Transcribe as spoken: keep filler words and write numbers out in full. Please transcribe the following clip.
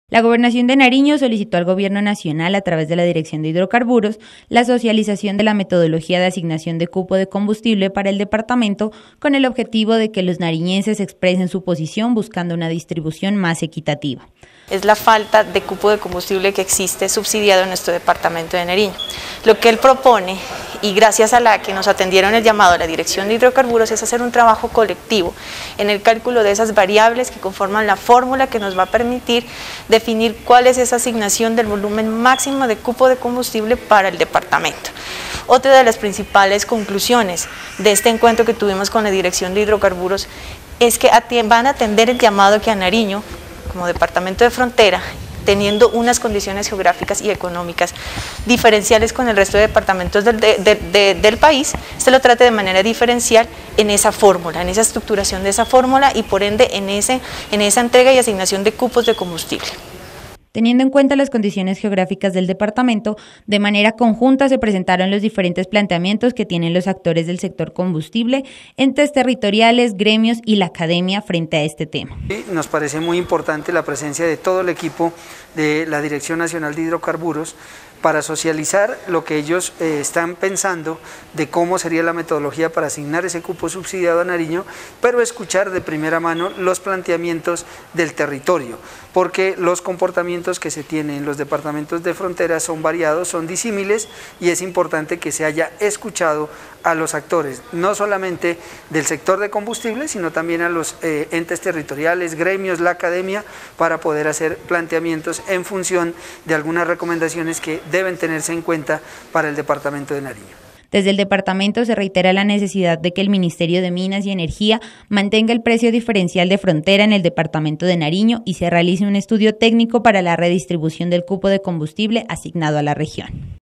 La Gobernación de Nariño solicitó al Gobierno Nacional, a través de la Dirección de Hidrocarburos, la socialización de la metodología de asignación de cupo de combustible para el departamento, con el objetivo de que los nariñenses expresen su posición buscando una distribución más equitativa. Es la falta de cupo de combustible que existe subsidiado en nuestro departamento de Nariño. Lo que él propone, y gracias a la que nos atendieron el llamado a la Dirección de Hidrocarburos, es hacer un trabajo colectivo en el cálculo de esas variables que conforman la fórmula que nos va a permitir definir cuál es esa asignación del volumen máximo de cupo de combustible para el departamento. Otra de las principales conclusiones de este encuentro que tuvimos con la Dirección de Hidrocarburos es que van a atender el llamado que a Nariño, como departamento de frontera, teniendo unas condiciones geográficas y económicas diferenciales con el resto de departamentos del, de, de, de, del país, se lo trate de manera diferencial en esa fórmula, en esa estructuración de esa fórmula y por ende en, ese, en esa entrega y asignación de cupos de combustible. Teniendo en cuenta las condiciones geográficas del departamento, de manera conjunta se presentaron los diferentes planteamientos que tienen los actores del sector combustible, entes territoriales, gremios y la academia frente a este tema. Nos parece muy importante la presencia de todo el equipo de la Dirección Nacional de Hidrocarburos para socializar lo que ellos eh, están pensando de cómo sería la metodología para asignar ese cupo subsidiado a Nariño, pero escuchar de primera mano los planteamientos del territorio, porque los comportamientos que se tienen en los departamentos de frontera son variados, son disímiles y es importante que se haya escuchado a los actores, no solamente del sector de combustible, sino también a los eh, entes territoriales, gremios, la academia, para poder hacer planteamientos en función de algunas recomendaciones que deben tenerse en cuenta para el departamento de Nariño. Desde el departamento se reitera la necesidad de que el Ministerio de Minas y Energía mantenga el precio diferencial de frontera en el departamento de Nariño y se realice un estudio técnico para la redistribución del cupo de combustible asignado a la región.